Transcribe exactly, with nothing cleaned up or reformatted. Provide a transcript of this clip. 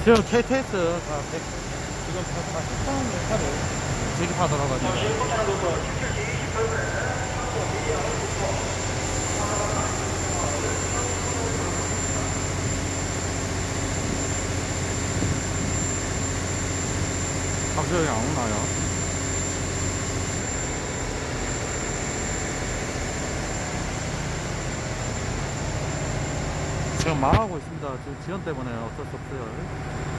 지금 케이티엑스 다 백, 지금 다 식당 차를 제기하더라고요. 박수형이 안 오나요? 지금 망하고 있습니다. 지금 지연 때문에 어쩔 수 없어요.